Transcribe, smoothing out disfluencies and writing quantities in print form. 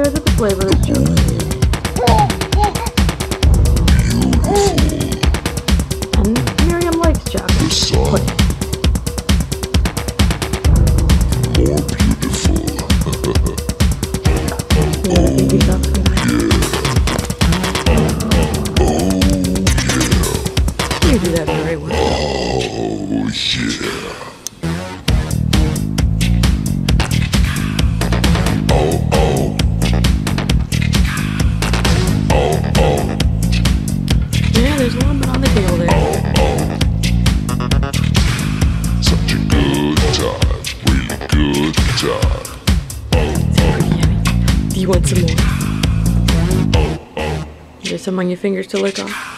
strawberries are the flavor of chocolate. And Miriam likes chocolate. Pudding. More beautiful. Yeah, I think he's up for that. You do that very well. Oh, yeah. Oh, oh. Oh, oh. Yeah, there's a little bit on the tail there. Oh, oh. Such a good time. Really good time. It's pretty yummy. Do you want some more? Is there some on your fingers to lick off?